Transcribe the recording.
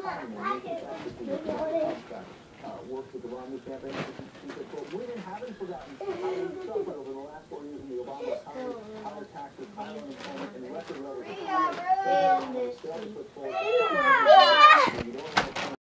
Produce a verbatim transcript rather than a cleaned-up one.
Uh, worked with the Romney campaign. She said, quote, women haven't forgotten how we suffered over the last four years in the Obama economy, higher taxes, higher unemployment, and record levels of